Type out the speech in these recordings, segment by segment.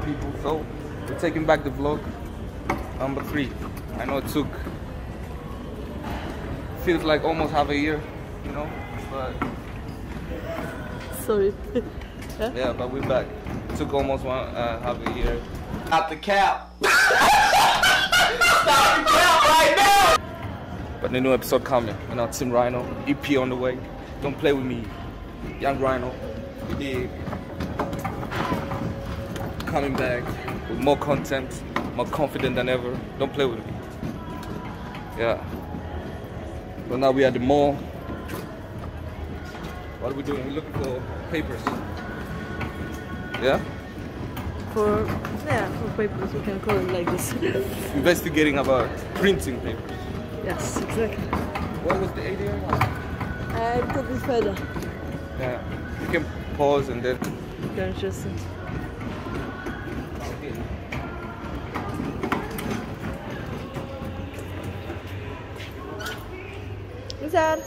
people. So we're taking back the vlog number 3. I know it took, feels like almost half a year, you know, but sorry. yeah, but we're back. It took almost half a year. Stop the cap. Stop the cap right now. But the new episode coming. And our Team Rhino EP on the way. Don't play with me, Young Rhino. Yeah. Coming back with more content, more confident than ever. Don't play with me. Yeah. But now we are at the mall. What are we doing? We're looking for papers. Yeah? For papers, we can call it like this. Investigating about printing papers. Yes, exactly. What was the idea? It could be further. Yeah. You can pause and then. You can just. What's that?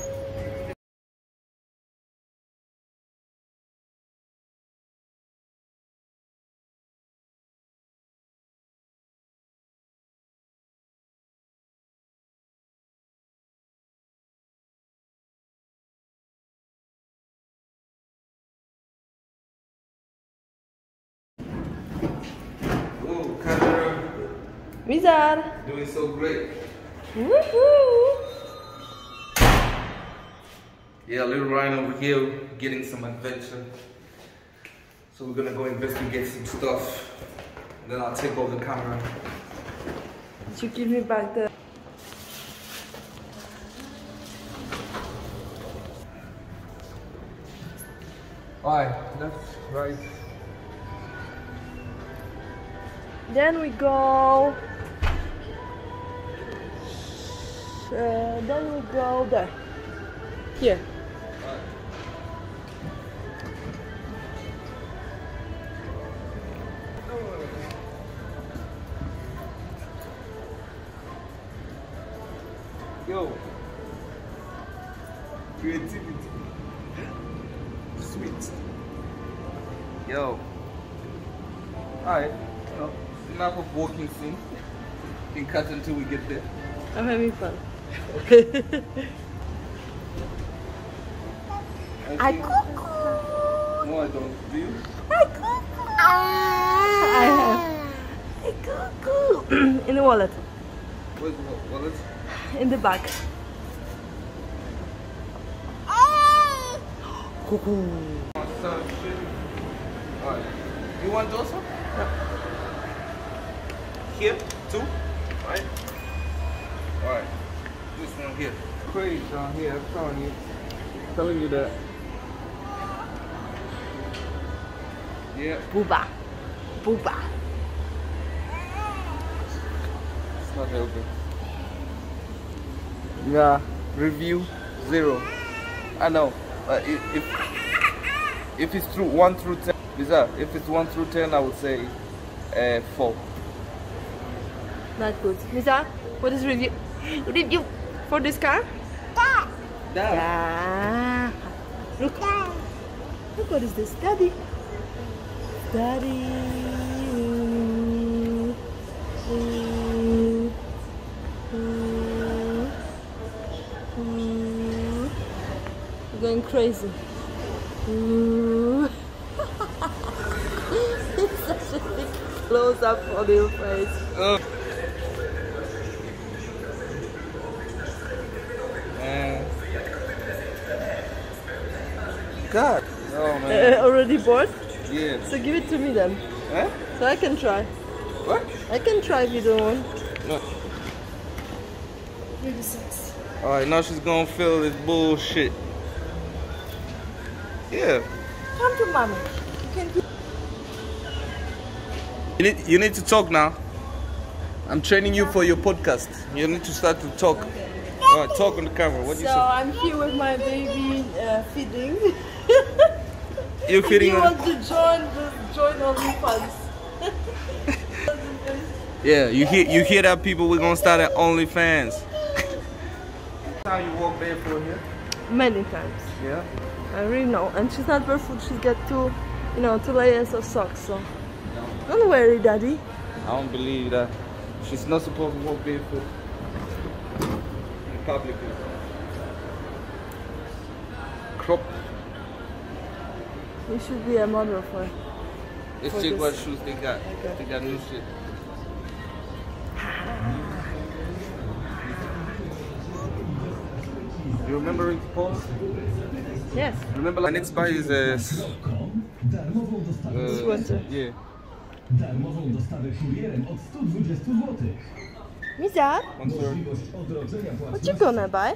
Oh, camera. Wizard! Doing so great. Woohoo! Yeah, little Rhino over here getting some adventure. So we're gonna go investigate some stuff. And then I'll take over the camera. Did you give me back the... Alright, left, right. Then we go... then we go there. Here. Yo, creativity, sweet. Yo, alright, you know, enough of walking scene. You can cut until we get there. I'm having fun. I cuckoo. No, I don't. Do you? I cuckoo. I have. I cuckoo. In the wallet. Where's the wallet? In the bag. Cuckoo. Alright. You want those one? No. Here, 2, right? Alright. This one here. Crazy down here, I'm telling you that. Yeah. Booba. Booba. It's not helping. Yeah, review 0. I know. If it's through 1 through 10, if it's 1 through 10, I would say 4. Not good. Misa, what is review? Review for this car? Dad. Yeah. Look. Look, what is this? Daddy. Daddy. You're going crazy. It's such a big close up on your face. Man. God. Oh man. Already bored? Yeah. So give it to me then. Huh? So I can try. What? I can try if you don't want. No. Really sucks. Alright, now she's gonna feel this bullshit. Yeah. Come to mommy. You can keep. You need to talk now. I'm training you for your podcast. You need to start to talk. Okay. Alright, talk on the camera. What do you So say? I'm here with my baby feeding. You're feeding You her? want to join OnlyFans? Yeah, you hear that, people? We're gonna start at OnlyFans. How you walk barefoot here? Many times. Yeah. I really know. And she's not barefoot. She's got two layers of socks. So. Don't worry, Daddy. I don't believe that. She's not supposed to walk barefoot in public. Crop. You should be a model for. Let's for check this. what shoes they got. Okay. They got new shit. You remember Ricky Paul? Yes. Remember, my next buy is Sweater. yeah. Darmową dostawę kurierem od 120 zł. Mizar, Możliwość odrodzenia what you gonna buy?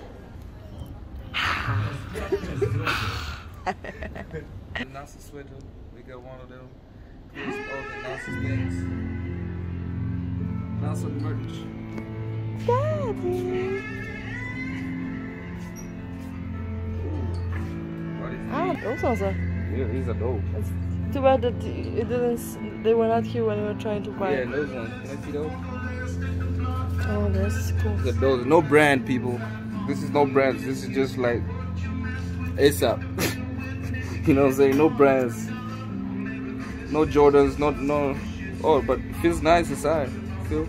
NASA sweater. We got one of them. Here's all the NASA things. NASA merch. Daddy. What is Ah, those ones are. Yeah, these are dope. It's too bad that it didn't. They were not here when we were trying to buy. Yeah, those ones. Can I see those? Oh, this is cool. Look at those. No brand, people. This is no brands. This is just like ASAP. You know what I'm saying? No brands. No Jordans. No. Oh, but it feels nice inside. Feel?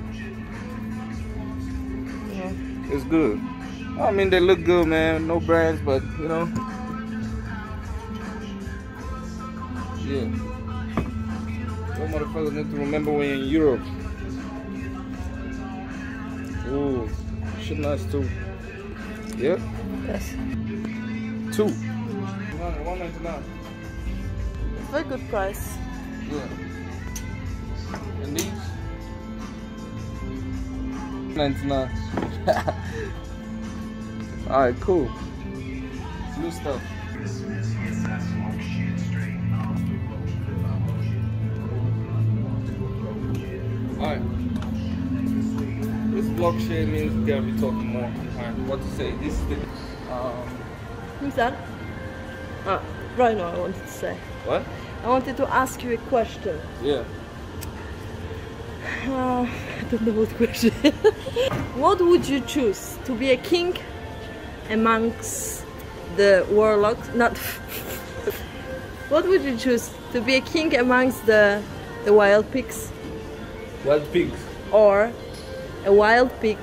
Yeah. It's good. I mean, they look good, man. No brands, but you know. Yeah. Those motherfuckers need to remember when you're in Europe. Ooh, shit nice too. Yeah? Yes. 2. 199. It's very good price. Yeah. And these? 99. Alright, cool. New stuff. Alright. This vlog share means we gotta be talking more. Alright, what to say? This is the Mizar. Ah, right now I wanted to say. what? I wanted to ask you a question. Yeah. I don't know what question. What would you choose? To be a king amongst the warlocks? Not. What would you choose? To be a king amongst the wild pigs, Wild pigs. or a wild pig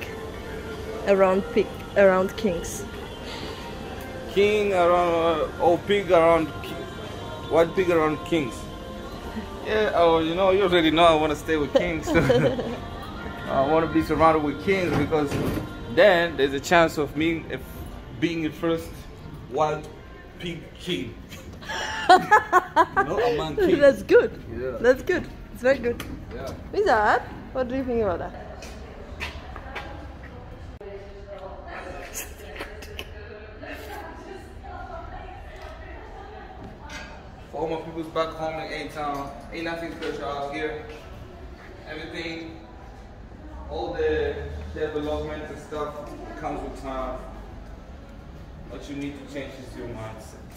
around kings? King around, pig around, white pig around kings. Yeah, oh, you know, you already know I want to stay with kings. I want to be surrounded with kings because then there's a chance of me being the first wild pig king. No, among kings. That's good. Yeah. That's good. It's very good. Yeah. Mizar, what do you think about that? For all my peoples back home in A-Town, ain't nothing special out here. Everything, all the development and stuff comes with time. What you need to change is your mindset.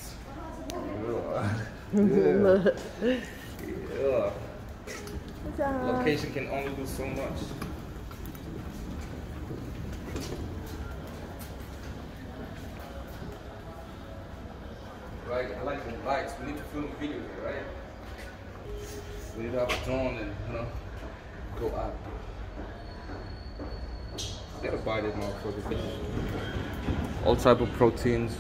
Yeah. Yeah. Mizar. Location can only do so much. Right, I like the lights. We need to film a video here, right? We need to have a drone and, you know, go out. Gotta buy this motherfucker. All type of proteins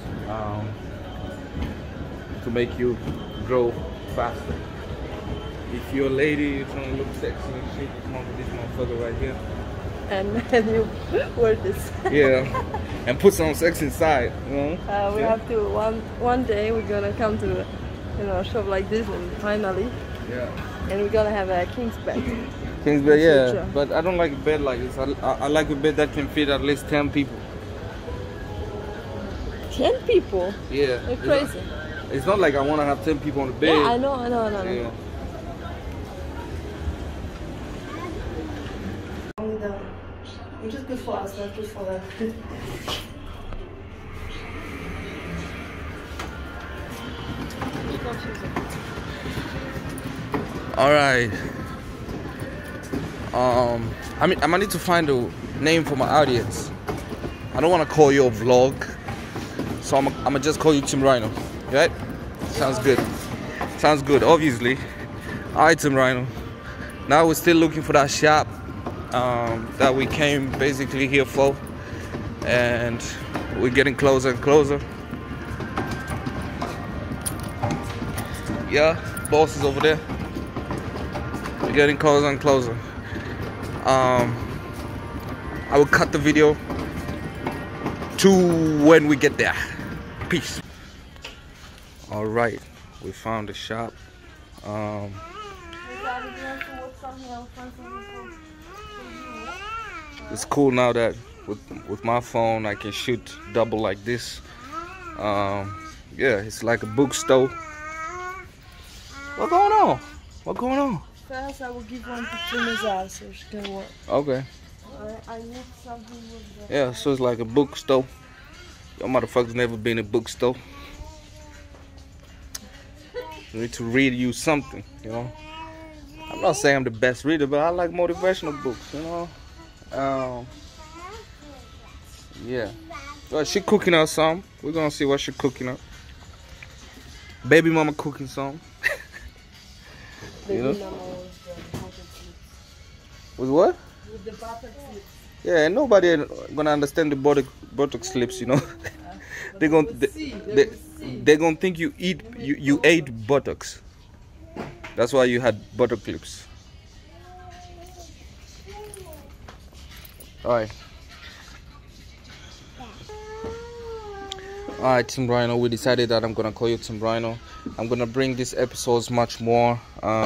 to make you grow faster. If you're a lady, you're trying to look sexy and shit, you come up with this motherfucker right here. And you wear this. Yeah, and put some sex inside, you know? We Yeah. have to one day we're gonna come to a shop like this and finally, Yeah. and we're gonna have a king's bed. King's bed, yeah, Future. but I don't like a bed like this. I like a bed that can fit at least 10 people. 10 people? Yeah. You're crazy. It's not like I want to have 10 people on the bed. Yeah, I know. Yeah. Only down. Which is good for us, not good for them. All right. I mean, I might need to find a name for my audience. I don't want to call you a vlog, so I'm gonna just call you Tim Rhino. Right? Sounds good. Sounds good. Obviously. All right, Tim Rhino. Now we're still looking for that shop that we came basically here for, and we're getting closer and closer. Yeah, boss is over there. We're getting closer and closer. I will cut the video to when we get there. Peace. All right, we found the shop. It's cool now that with my phone I can shoot double like this. Yeah, it's like a bookstore. What's going on? What's going on? First, I will give one to Nizar so she can work. Okay. I need something with Yeah, so it's like a bookstore. Y'all motherfuckers never been in a bookstore. You need to read you something, you know. I'm not saying I'm the best reader, but I like motivational books, you know. Yeah. Well, she cooking up some. We're gonna see what she cooking up. Baby mama cooking some. You know? With what? With the butter chips. Yeah, nobody gonna understand the buttocks slips, you know. They're gonna think you ate buttocks. That's why you had butter clips. Alright, Team Rhino, we decided that I'm gonna call you Team Rhino. I'm gonna bring these episodes much more.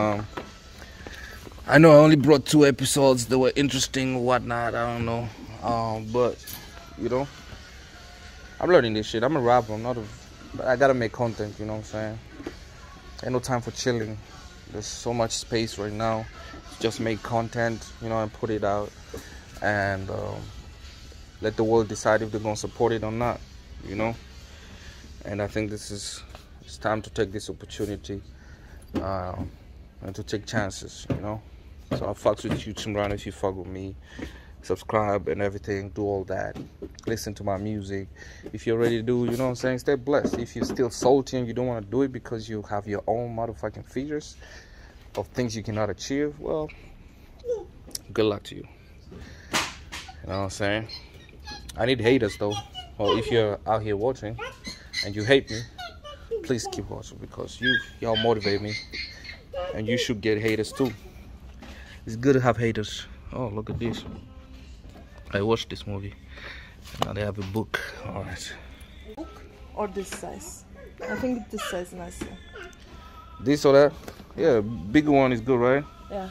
I know I only brought 2 episodes. They were interesting or whatnot, I don't know. But you know, I'm learning this shit. I'm a rapper, but I gotta make content, you know what I'm saying? Ain't no time for chilling. There's so much space right now. Just make content, you know, and put it out, and let the world decide if they're gonna support it or not, you know. And I think it's time to take this opportunity and to take chances, you know. So I fucks with you, Team Rhino, if you fuck with me. Subscribe and everything, do all that. Listen to my music. If you already do, you know what I'm saying, stay blessed. If you're still salty and you don't want to do it because you have your own motherfucking fears of things you cannot achieve, well, good luck to you. You know what I'm saying? I need haters though. Well, if you're out here watching and you hate me, please keep watching, because y'all motivate me, and you should get haters too. It's good to have haters. Oh, look at this. I watched this movie. Now they have a book. All right. Book or this size? I think this size nicer. This or that? Yeah, bigger one is good, right? Yeah.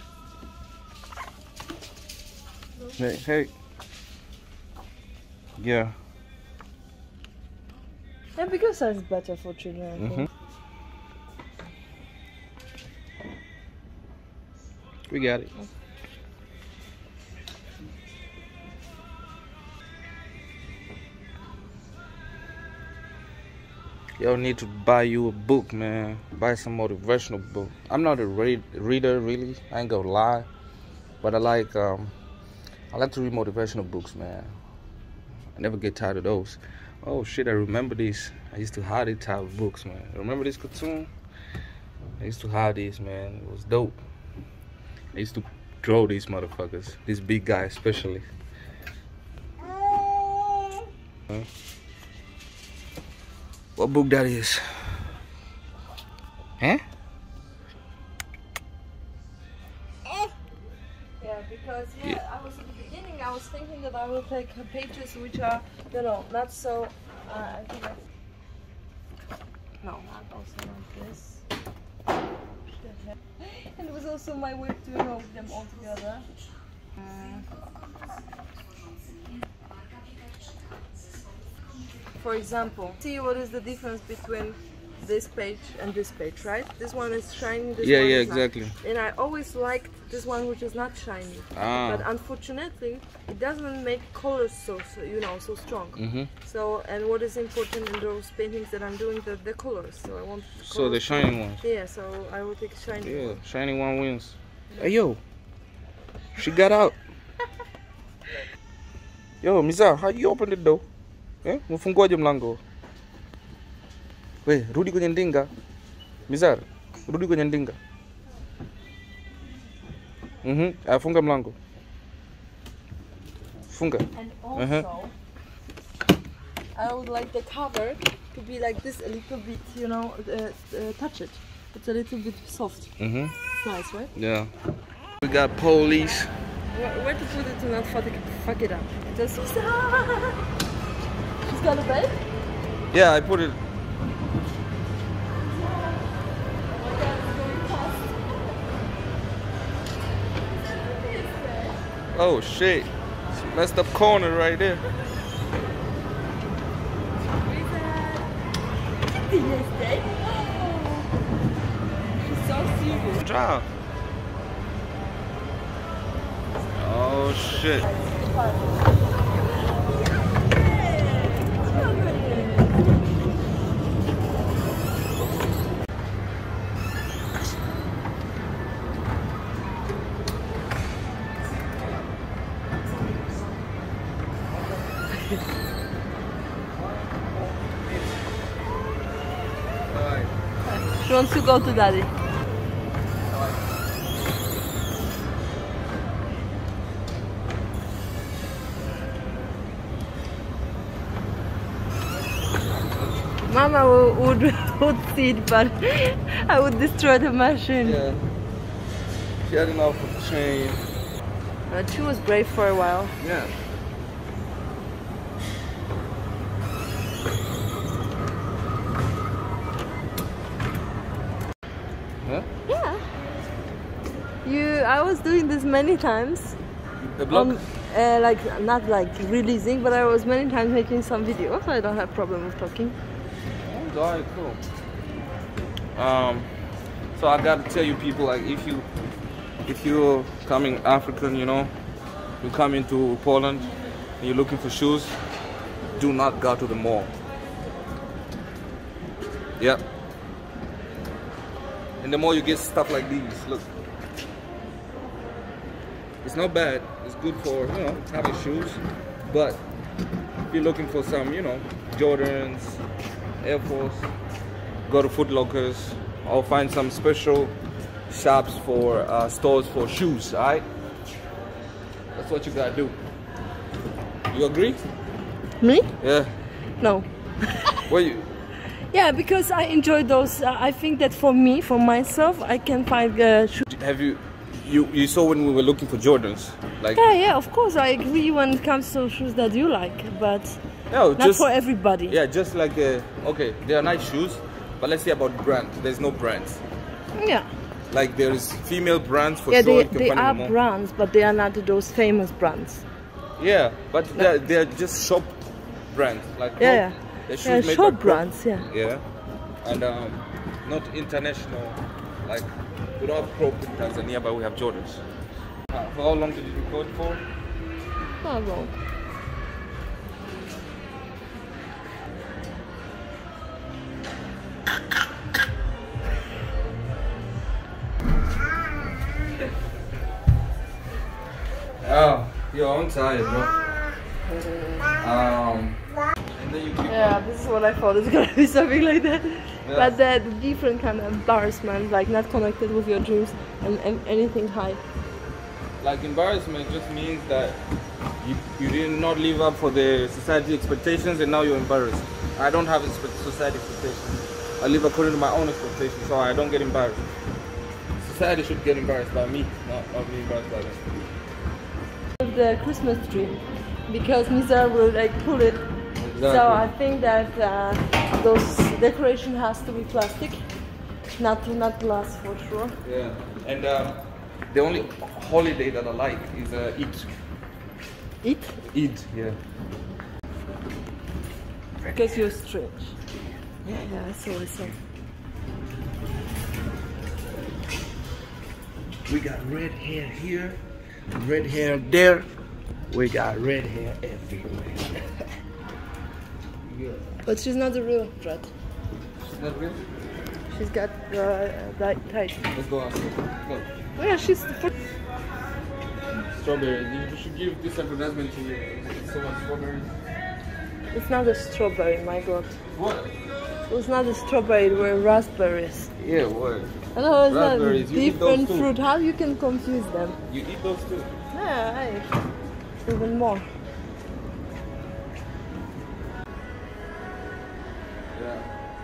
Hey. Yeah. Yeah, bigger size is better for children, I think. We got it. Y'all need to buy you a book, man. Buy some motivational book. I'm not a reader, really. I ain't gonna lie, but I like to read motivational books, man. I never get tired of those. Oh shit, I remember these. I used to have these type of books, man. Remember this cartoon? I used to have these, man. It was dope. I used to draw these motherfuckers. This big guy especially. Huh? What book that is? Huh? Yeah, because I was at the beginning, I was thinking that I will take pages which are, you know, not so, I think no, not also like this. And it was also my way to know them all together. For example, see what is the difference between this page and this page, right? This one is shiny, this one is exactly. not. And I always liked this one which is not shiny. But unfortunately, it doesn't make colors so strong. So, and what is important in those paintings that I'm doing, the colors. So I want the colors. So the shiny ones. Yeah, so I will take shiny one. Yeah, shiny one wins. Hey yo, she got out. Yo, Miza, how you open the door? Mfunguaje mlango? We, rudi kwenye ndinga. Mizar, rudi kwenye ndinga. Funga mlango. Funga. And also, I would like the cover to be like this, a little bit, you know, touch it. It's a little bit soft. It's nice, right? Yeah. We got police. Where to put it to not fuck it up? Just she's got a bed? Yeah, I put it. Oh shit. She messed up corner right there. She's so serious. Good job. Oh shit. She wants to go to daddy. Mama would see it, but I would destroy the machine. Yeah. She had enough of the chain. But she was brave for a while. Yeah. Huh? Yeah. I was doing this many times. The block? Like not like releasing, but I was many times making some videos. So I don't have problem with talking. Oh, alright, cool. So I gotta tell you people, like if you're coming African, you know, you come into Poland and you're looking for shoes, do not go to the mall. Yep. In the mall you get stuff like these. Look. It's not bad. It's good for, you know, having shoes. But if you're looking for some, you know, Jordans, Air Force, go to Foot Lockers or find some special shops for stores for shoes, alright? That's what you gotta do. You agree? Me? Yeah. No. What you? Yeah, because I enjoy those. I think that for me, for myself, I can find shoes. Have you saw when we were looking for Jordans? Like, Yeah, of course, I agree when it comes to shoes that you like, but no, not for everybody. Yeah, just like okay, they are nice shoes, but let's say about brand. There's no brands. Yeah. Like there's female brands for Yeah, sure. they you can find are them all. brands, but they are not those famous brands. Yeah, but they're just shop brands. Like Yeah, they're shoes yeah, made shop by brands. Yeah. Yeah, and not international. Like we don't have Crocs in Tanzania, but we have Jordans. For how long did you record for? Not wrong. Oh, yo, I'm tired, bro. And then you keep Yeah, this is what I thought. It's gonna be something like that. Yeah. But the different kind of embarrassment, like not connected with your dreams and anything high. Like embarrassment just means that you did not live up for the society expectations and now you're embarrassed. I don't have society expectations. I live according to my own expectations, so I don't get embarrassed. Society should get embarrassed by me, not be embarrassed by them. The Christmas tree, because Nizar will like pull it. Exactly. So I think that those decoration has to be plastic, not glass for sure. Yeah, and the only holiday that I like is Eid. Eat? Eid, yeah. Because you're strange. Yeah, that's what I say. We got red hair here, red hair there. We got red hair everywhere. Yeah. But she's not the real Brad. She's not real? She's got that tight. Let's go outside. Go. Oh yeah, she's the Strawberries. You should give this advertisement to you. So much strawberries. It's not a strawberry, my god. What? It's not a strawberry, it were raspberries. Yeah, what? I know it's not Raspberries, you eat different those too. fruit. How you can confuse them? You eat those too? Yeah, even more. Yeah.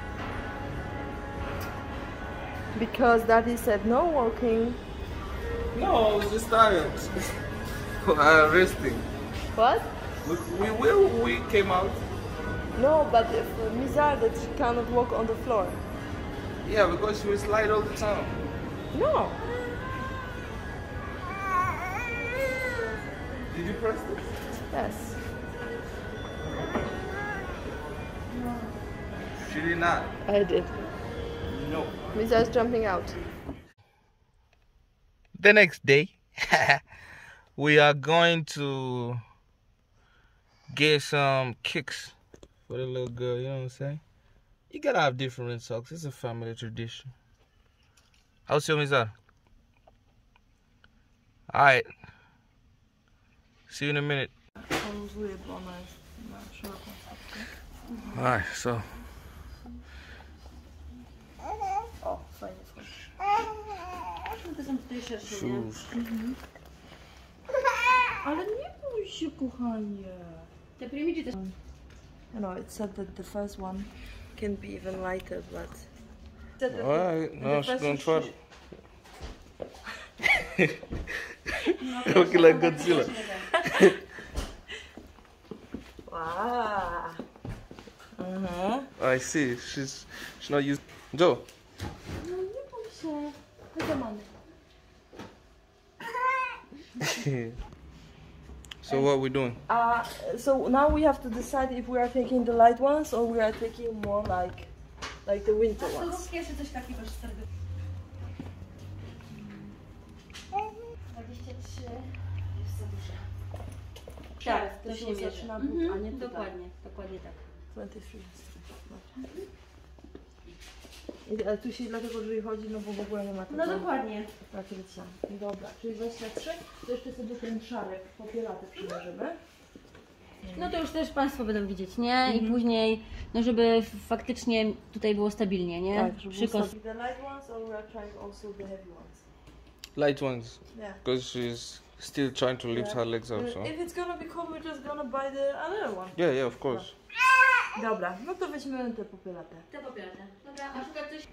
Because Daddy said no walking. No, I was just tired. Resting. What? We came out. No, but if Mizar that she cannot walk on the floor. Yeah, because she will slide all the time. No. Did you press this? Yes. She did not. I did. No. Mizar is jumping out. The next day, we are going to get some kicks for the little girl, you know what I'm saying? You gotta have different socks. It's a family tradition. How's your Mizar? Alright. See you in a minute. Alright, so. O, fajnie wchodzi. To są tutaj szersze, nie? Shoes. Ale nie bój się, kochanie. Te primidzie też... No, it said that the first one can be even lighter, but... Alright, no, she's gonna try to. Looking like Godzilla. Wow. I see. She's not used. Joe. No nie bój się. Chodź do mamy. So what are we doing? So now we have to decide if we are taking the light ones or we are taking more like the winter To ones. rób jeszcze coś takiego starego. 23 jest za duże. Tak, to się mierzy. zaczyna, a nie tutaj. Dokładnie, dokładnie tak. 23 jest. Ale tu się dlatego drzwi chodzi, no bo w ogóle nie ma tego No dokładnie. nakrycia. Dobra, czyli 23, to jeszcze sobie ten szarek popielaty przymierzymy. No to już też Państwo będą widzieć, nie? I później, no żeby faktycznie tutaj było stabilnie, nie? Tak, żeby Przykos. ustawić the light ones or we are trying also the heavy ones. Light ones. Yeah. Because she's still trying to lift her legs up, so. If it's gonna be cold, we're just gonna buy the other one. Yeah, of course. Dobra, no to weźmiemy te popielate. Te popielate. Dobra, a szukać coś?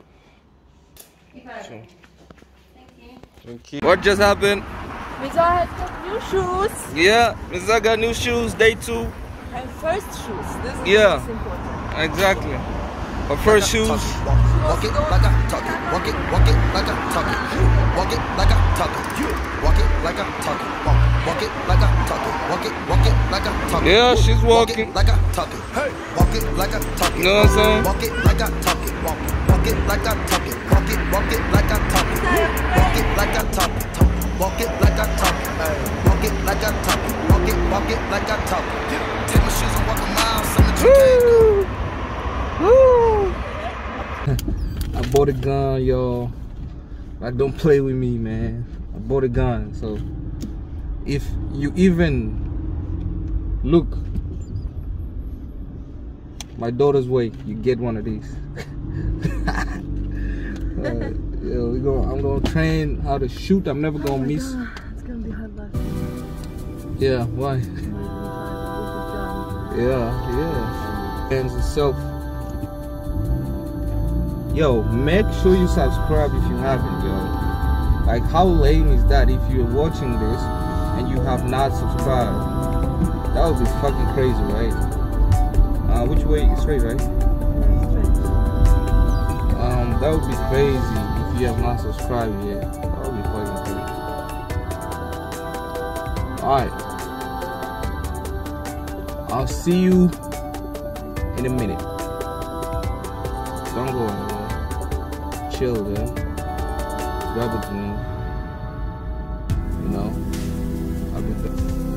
I parę. So, Thank you. thank you. What just happened? Mizar has got new shoes. Yeah, Mizar got new shoes, day 2. Her first shoes. This is Yeah. most important. Exactly. Her first shoes. Walk it like I talk it. Walk it like I talk it. Walk it like I talk it. Walk it like I talk it. Walk it like I talk it. Walk it like I talk it. Yeah, she's Walk walking. it like I talk it. Hey, walk it like I talk it. You know what I'm saying? Walk it like I talk it. Walk it like I talk it. Walk it like I talk it. Walk it like I talk it. Walk it like I talk it. Walk it like I talk it. Walk it like I talk it. Take my shoes and walk a mile. Something you can't do. I bought a gun, y'all. Like, don't play with me, man. I bought a gun, so if you even look my daughter's way, you get one of these. I'm gonna train how to shoot. I'm never gonna miss. It's gonna be hard life. Yeah, why? Yeah. And itself. Yo, make sure you subscribe if you haven't, yo. Like, how lame is that if you're watching this and you have not subscribed? That would be fucking crazy, right? Which way? Straight, right? That would be crazy if you have not subscribed yet. That would be fucking crazy. Alright. I'll see you in a minute. Don't go anywhere. Chill there. Grab a drink. You know, I'll be back.